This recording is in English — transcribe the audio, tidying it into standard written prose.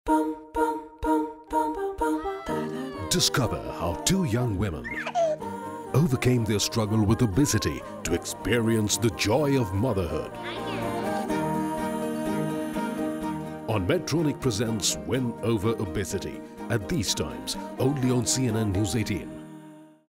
Discover how two young women overcame their struggle with obesity to experience the joy of motherhood. On Medtronic presents Win Over Obesity at these times only on CNN News 18.